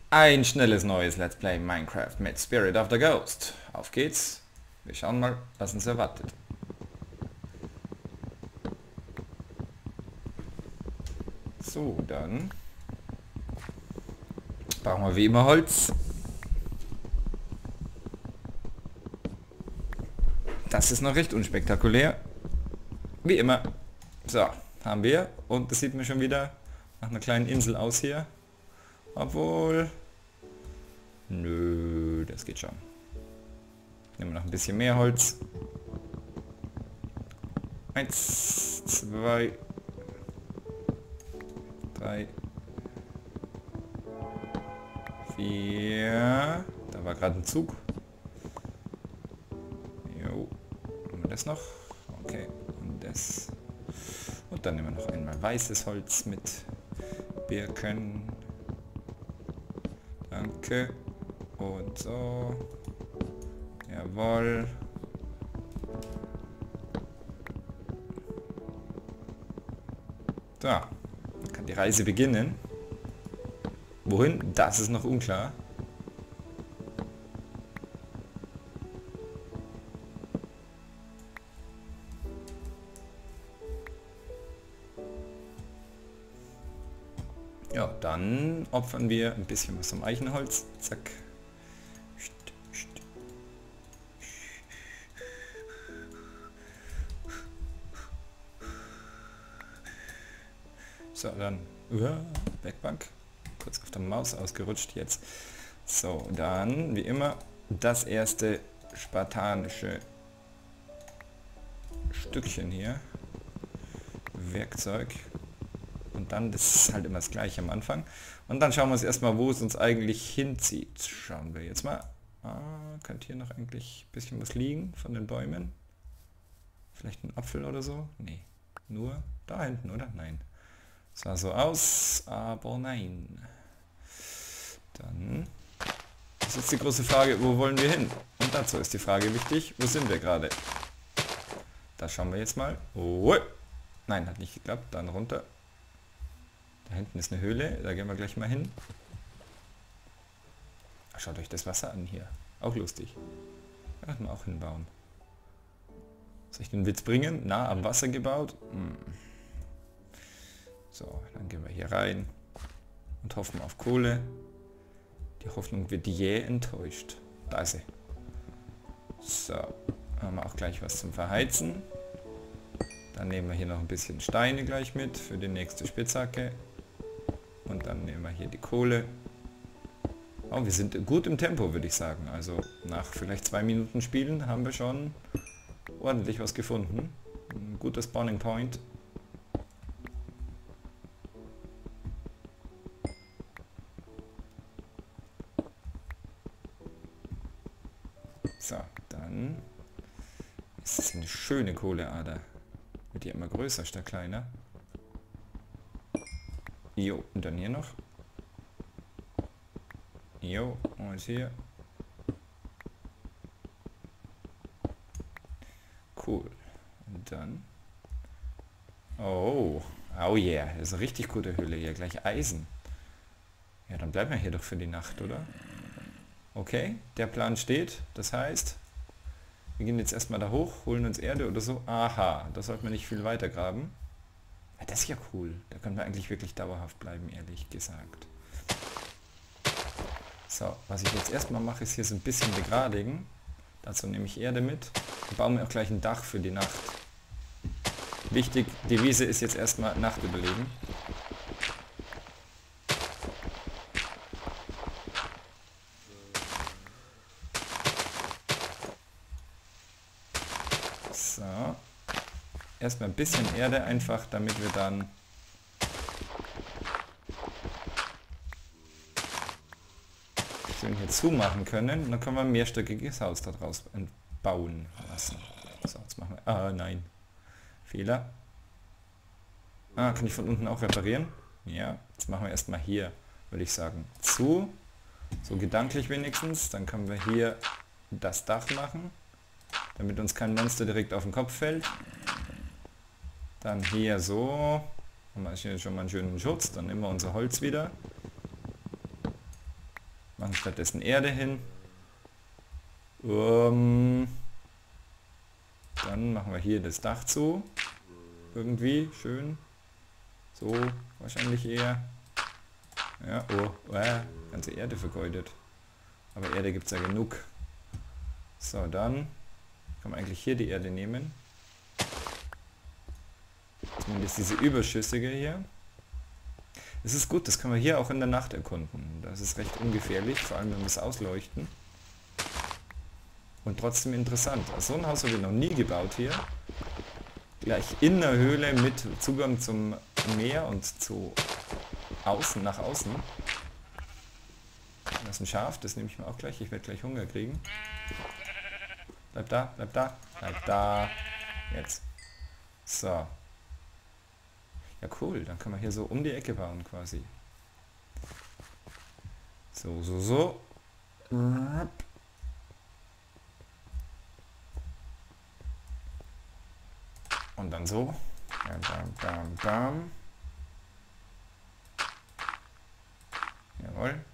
Ein schnelles neues Let's Play Minecraft mit Spirit of the Ghost. Auf geht's. Wir schauen mal, was uns erwartet. So, dann brauchen wir wie immer Holz. Das ist noch recht unspektakulär. Wie immer. So, haben wir. Und das sieht mir schon wieder nach einer kleinen Insel aus hier. Obwohl... Nö, das geht schon. Nehmen wir noch ein bisschen mehr Holz. 1, 2, 3, 4. Da war gerade ein Zug. Jo. Nehmen wir das noch? Okay. Und das. Und dann nehmen wir noch einmal weißes Holz mit Birken. Danke. Und so. Jawohl. So. Dann kann die Reise beginnen. Wohin? Das ist noch unklar. Ja, dann opfern wir ein bisschen was vom Eichenholz. Zack. So, dann Backbank. Kurz auf der Maus ausgerutscht jetzt. So, dann wie immer das erste spartanische Stückchen hier. Werkzeug. Und dann, das ist halt immer das gleiche am Anfang. Und dann schauen wir uns erstmal, wo es uns eigentlich hinzieht. Schauen wir jetzt mal. Könnte hier noch eigentlich ein bisschen was liegen von den Bäumen. Vielleicht ein Apfel oder so? Nee. Nur da hinten, oder? Nein. Sah so aus, aber nein. Dann ist jetzt die große Frage, wo wollen wir hin? Und dazu ist die Frage wichtig, wo sind wir gerade? Da schauen wir jetzt mal. Oh, nein, hat nicht geklappt. Dann runter. Da hinten ist eine Höhle, da gehen wir gleich mal hin. Schaut euch das Wasser an hier. Auch lustig. Da kann man auch hinbauen. Soll ich den Witz bringen? Nah am Wasser gebaut? So, dann gehen wir hier rein und hoffen auf Kohle. Die Hoffnung wird jäh enttäuscht. Da ist sie. So, haben wir auch gleich was zum Verheizen. Dann nehmen wir hier noch ein bisschen Steine gleich mit für die nächste Spitzhacke. Und dann nehmen wir hier die Kohle. Oh, wir sind gut im Tempo, würde ich sagen. Also nach vielleicht 2 Minuten Spielen haben wir schon ordentlich was gefunden. Ein guter Spawning Point. So, dann ist es eine schöne Kohleader. Wird ja immer größer statt kleiner. Jo, und dann hier noch. Jo, und hier. Cool. Und dann. Oh, oh yeah, das ist eine richtig gute Höhle hier. Gleich Eisen. Ja, dann bleiben wir hier doch für die Nacht, oder? Okay, der Plan steht. Das heißt, wir gehen jetzt erstmal da hoch, holen uns Erde oder so. Aha, da sollten wir nicht viel weiter graben. Ja, das ist ja cool. Da können wir eigentlich wirklich dauerhaft bleiben, ehrlich gesagt. So, was ich jetzt erstmal mache, ist hier so ein bisschen begradigen. Dazu nehme ich Erde mit und baue mir auch gleich ein Dach für die Nacht. Wichtig, die Wiese ist jetzt erstmal Nacht überleben. So. Erstmal ein bisschen Erde einfach, damit wir dann schön hier zumachen können. Und dann können wir ein mehrstöckiges Haus daraus bauen lassen. So, jetzt machen wir... Ah, nein. Fehler. Ah, kann ich von unten auch reparieren? Ja, jetzt machen wir erstmal hier, würde ich sagen, zu. So gedanklich wenigstens. Dann können wir hier das Dach machen, damit uns kein Monster direkt auf den Kopf fällt. Dann hier so. Haben wir hier schon mal einen schönen Schutz. Dann nehmen wir unser Holz wieder. Machen stattdessen Erde hin. Dann machen wir hier das Dach zu. Irgendwie schön. So, wahrscheinlich eher. Ja, ganze Erde vergeudet. Aber Erde gibt es ja genug. So, dann kann man eigentlich hier die Erde nehmen. Zumindest diese überschüssige hier. Es ist gut, das kann man hier auch in der Nacht erkunden. Das ist recht ungefährlich, vor allem wenn wir es ausleuchten. Und trotzdem interessant. Also so ein Haus habe ich noch nie gebaut hier. Gleich in der Höhle mit Zugang zum Meer und zu außen, nach außen. Das ist ein Schaf, das nehme ich mir auch gleich. Ich werde gleich Hunger kriegen. Bleib da, bleib da, bleib da. Jetzt. So. Ja cool, dann kann man hier so um die Ecke bauen quasi. So, so, so. Und dann so. Bam, bam, bam, bam. Jawohl.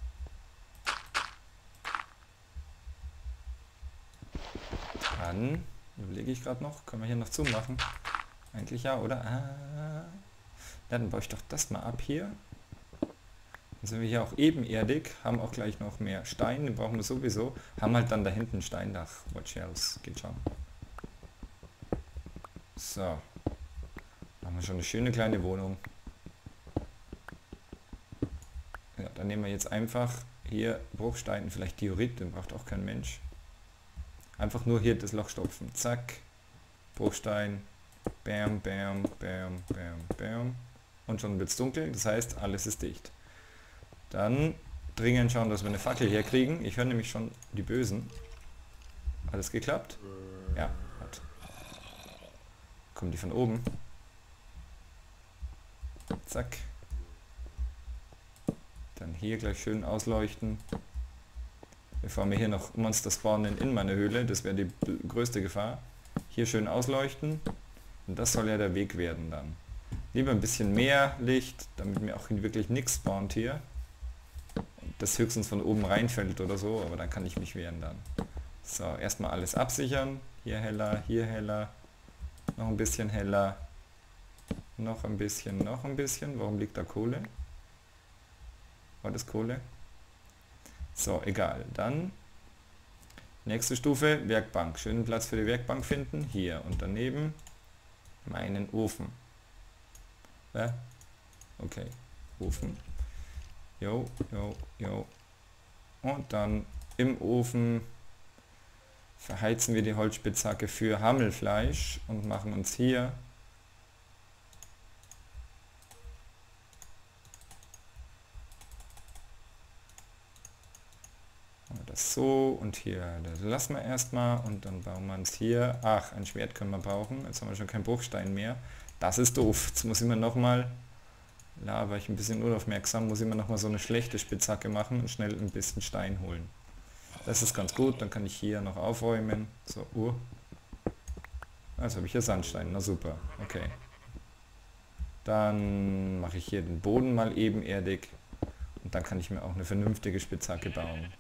Dann überlege ich gerade noch, können wir hier noch zumachen? Eigentlich ja, oder? Dann baue ich doch das mal ab hier. Dann sind wir hier auch ebenerdig, haben auch gleich noch mehr Stein, den brauchen wir sowieso. Haben halt dann da hinten ein Steindach. Watch else, geht schon. So. Haben wir schon eine schöne kleine Wohnung. Ja, dann nehmen wir jetzt einfach hier Bruchstein, vielleicht Diorit, den braucht auch kein Mensch. Einfach nur hier das Loch stopfen. Zack. Bruchstein. Bam, bam, bam, bam, bam. Und schon wird es dunkel, das heißt, alles ist dicht. Dann dringend schauen, dass wir eine Fackel herkriegen. Ich höre nämlich schon die Bösen. Alles geklappt? Ja, hat. Kommen die von oben? Zack. Dann hier gleich schön ausleuchten. Bevor wir hier noch Monster spawnen in meiner Höhle, das wäre die größte Gefahr. Hier schön ausleuchten. Und das soll ja der Weg werden dann. Lieber ein bisschen mehr Licht, damit mir auch wirklich nichts spawnt hier. Das höchstens von oben reinfällt oder so, aber dann kann ich mich wehren dann. So, erstmal alles absichern. Hier heller, hier heller. Noch ein bisschen heller. Noch ein bisschen, noch ein bisschen. Warum liegt da Kohle? War das Kohle? So, egal. Dann nächste Stufe, Werkbank. Schönen Platz für die Werkbank finden. Hier und daneben meinen Ofen. Ja? Okay, Ofen. Jo, jo, jo. Und dann im Ofen verheizen wir die Holzspitzhacke für Hammelfleisch und machen uns hier das so und hier, das lassen wir erstmal und dann bauen wir uns hier, ach, ein Schwert können wir brauchen, jetzt haben wir schon keinen Bruchstein mehr, das ist doof, jetzt muss ich mir nochmal, ja, war ich ein bisschen unaufmerksam, muss ich mir nochmal so eine schlechte Spitzhacke machen und schnell ein bisschen Stein holen. Das ist ganz gut, dann kann ich hier noch aufräumen, so, also habe ich hier Sandstein, na super, okay. Dann mache ich hier den Boden mal ebenerdig und dann kann ich mir auch eine vernünftige Spitzhacke bauen.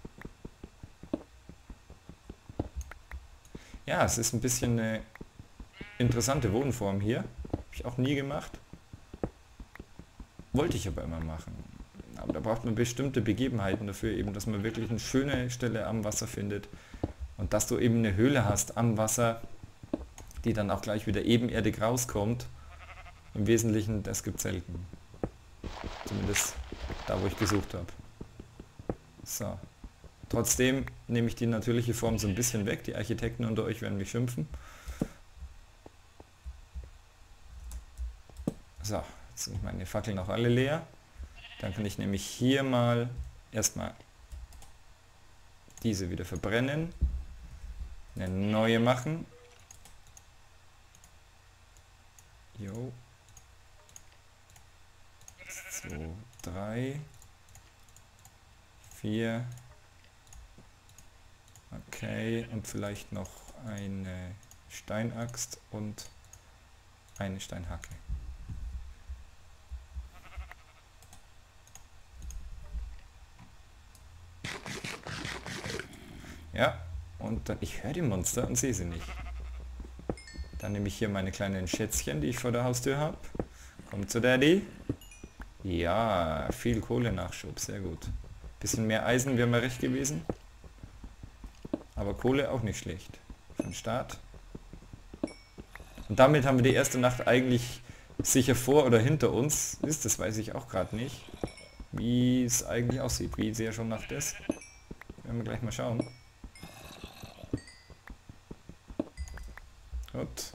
Ja, es ist ein bisschen eine interessante Wohnform hier. Habe ich auch nie gemacht. Wollte ich aber immer machen. Aber da braucht man bestimmte Begebenheiten dafür, eben, dass man wirklich eine schöne Stelle am Wasser findet. Und dass du eben eine Höhle hast am Wasser, die dann auch gleich wieder ebenerdig rauskommt. Im Wesentlichen, das gibt es selten. Zumindest da, wo ich gesucht habe. So. Trotzdem nehme ich die natürliche Form so ein bisschen weg. Die Architekten unter euch werden mich schimpfen. So, jetzt sind meine Fackeln auch alle leer. Dann kann ich nämlich hier mal erstmal diese wieder verbrennen. Eine neue machen. Jo. 2, 3, 4. Okay, und vielleicht noch eine Steinaxt und eine Steinhacke. Ja. Und dann, ich höre die Monster und sehe sie nicht. Dann nehme ich hier meine kleinen Schätzchen, die ich vor der Haustür habe. Kommt zu Daddy. Ja, viel Kohlenachschub, sehr gut. Bisschen mehr Eisen wäre mir recht gewesen. Aber Kohle auch nicht schlecht. Für den Start. Und damit haben wir die erste Nacht eigentlich sicher vor oder hinter uns. Ist, das weiß ich auch gerade nicht. Wie es eigentlich aussieht, wie sehr schon Nacht ist. Werden wir gleich mal schauen. Gut.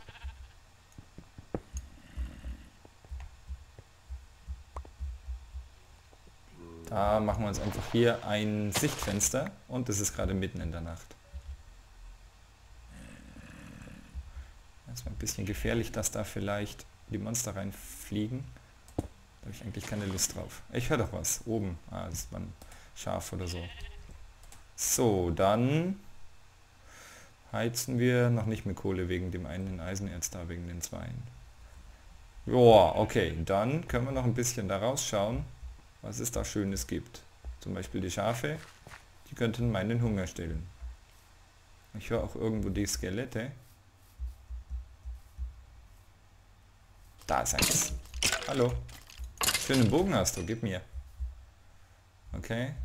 Da machen wir uns einfach hier ein Sichtfenster und es ist gerade mitten in der Nacht. Das ist ein bisschen gefährlich, dass da vielleicht die Monster reinfliegen. Da habe ich eigentlich keine Lust drauf. Ich höre doch was. Oben. Ah, das war ein Schaf oder so. So, dann heizen wir noch nicht mit Kohle wegen dem einen Eisenerz da, wegen den zweien. Joa, okay. Dann können wir noch ein bisschen da rausschauen, was es da Schönes gibt. Zum Beispiel die Schafe, die könnten meinen Hunger stillen. Ich höre auch irgendwo die Skelette. Da ist eins. Hallo. Schönen Bogen hast du, gib mir. Okay.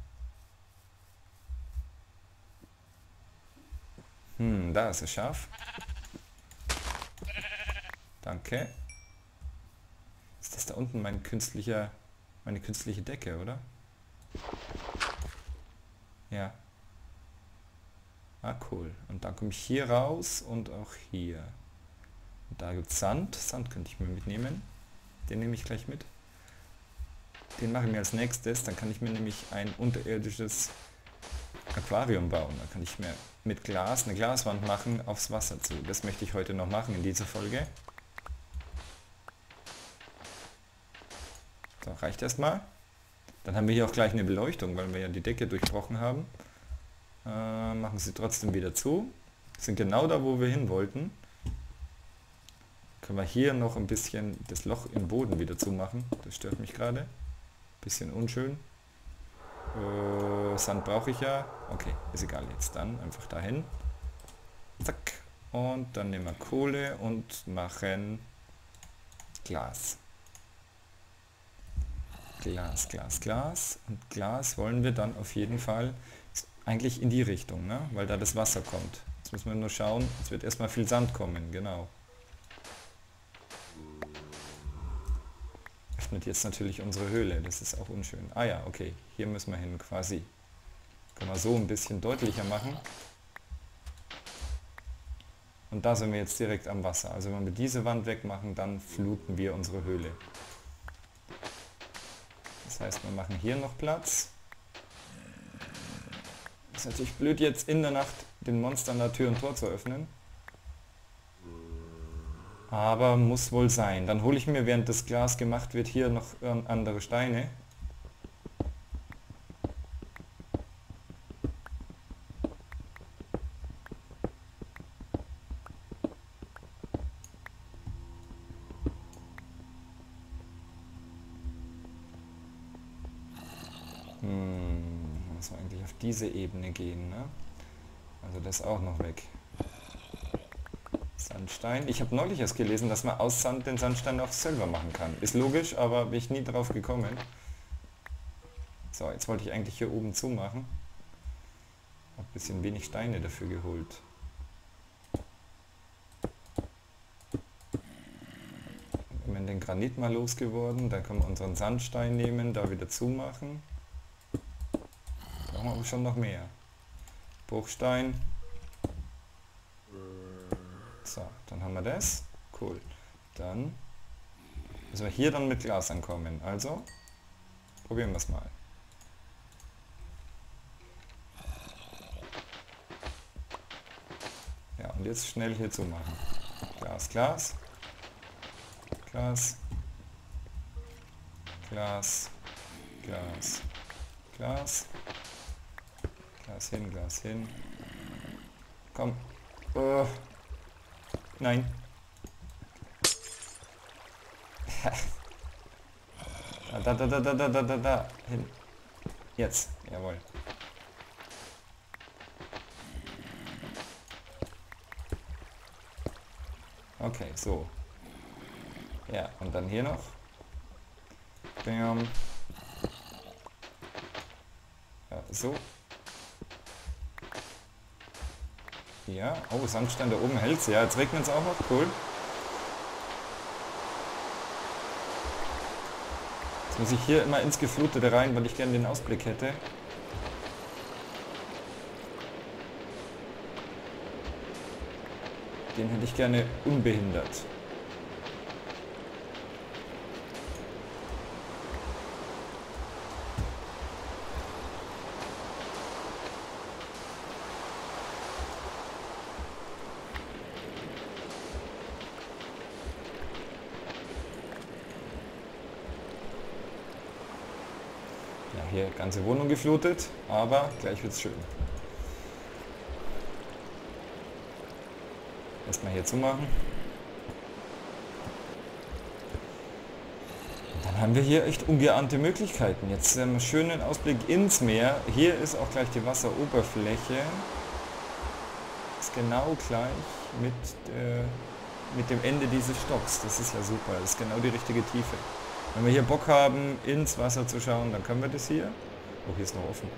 Da ist es Schaf. Danke. Ist das da unten meine künstliche Decke, oder? Ja. Ah, cool. Und dann komme ich hier raus und auch hier. Und da gibt es Sand. Sand könnte ich mir mitnehmen. Den nehme ich gleich mit. Den mache ich mir als nächstes. Dann kann ich mir nämlich ein unterirdisches Aquarium bauen. Da kann ich mir mit Glas eine Glaswand machen aufs Wasser zu. Das möchte ich heute noch machen in dieser Folge. So, reicht erstmal. Dann haben wir hier auch gleich eine Beleuchtung, weil wir ja die Decke durchbrochen haben. Machen sie trotzdem wieder zu. Sind genau da, wo wir hin wollten. Können wir hier noch ein bisschen das Loch im Boden wieder zumachen. Das stört mich gerade. Bisschen unschön. Sand brauche ich ja. Okay, ist egal jetzt. Dann einfach dahin. Zack. Und dann nehmen wir Kohle und machen Glas. Glas, Glas, Glas. Und Glas wollen wir dann auf jeden Fall eigentlich in die Richtung, ne? Weil da das Wasser kommt. Jetzt müssen wir nur schauen. Es wird erstmal viel Sand kommen, genau. Öffnet jetzt natürlich unsere Höhle, das ist auch unschön. Ah ja, okay, hier müssen wir hin quasi. Können wir so ein bisschen deutlicher machen. Und da sind wir jetzt direkt am Wasser. Also wenn wir diese Wand wegmachen, dann fluten wir unsere Höhle. Das heißt, wir machen hier noch Platz. Ist natürlich blöd jetzt in der Nacht den Monstern da Tür und Tor zu öffnen. Aber muss wohl sein. Dann hole ich mir, während das Glas gemacht wird, hier noch andere Steine. Muss man eigentlich auf diese Ebene gehen, ne? Also das auch noch weg. Sandstein. Ich habe neulich erst gelesen, dass man aus Sand den Sandstein auch selber machen kann. Ist logisch, aber bin ich nie drauf gekommen. So, jetzt wollte ich eigentlich hier oben zumachen. Habe ein bisschen wenig Steine dafür geholt. Wir haben den Granit mal losgeworden. Dann können wir unseren Sandstein nehmen, da wieder zumachen. Brauchen wir aber schon noch mehr. Bruchstein. So, dann haben wir das. Cool. Dann müssen wir hier dann mit Glas ankommen. Also, probieren wir es mal. Ja, und jetzt schnell hier zumachen. Glas, Glas. Glas. Glas. Glas. Glas. Glas hin, Glas hin. Komm. Nein. Da. Hin. Jetzt. Jawohl. Okay, so. Ja, und dann hier noch. Bam. Ja, so. Ja, oh, Sandstein da oben hält's. Ja, jetzt regnet es auch noch. Cool. Jetzt muss ich hier immer ins Geflutete rein, weil ich gerne den Ausblick hätte. Den hätte ich gerne unbehindert. Ja, hier ganze Wohnung geflutet, aber gleich wird's schön. Erstmal hier zumachen. Und dann haben wir hier echt ungeahnte Möglichkeiten. Jetzt haben wir einen schönen Ausblick ins Meer. Hier ist auch gleich die Wasseroberfläche. Ist genau gleich mit dem Ende dieses Stocks. Das ist ja super. Das ist genau die richtige Tiefe. Wenn wir hier Bock haben, ins Wasser zu schauen, dann können wir das hier. Oh, hier ist noch offen.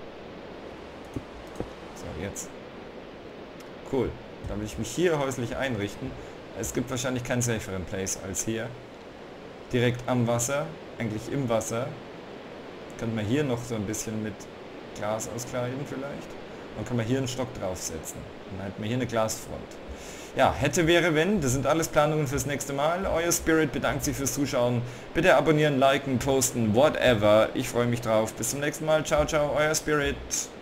So, jetzt. Cool. Da will ich mich hier häuslich einrichten. Es gibt wahrscheinlich keinen saferen Place als hier. Direkt am Wasser, eigentlich im Wasser. Könnte man hier noch so ein bisschen mit Glas auskleiden vielleicht. Dann kann man hier einen Stock draufsetzen. Und dann hätten wir hier eine Glasfront. Ja, hätte, wäre, wenn. Das sind alles Planungen fürs nächste Mal. Euer Spirit bedankt sich fürs Zuschauen. Bitte abonnieren, liken, posten, whatever. Ich freue mich drauf. Bis zum nächsten Mal. Ciao, ciao, euer Spirit.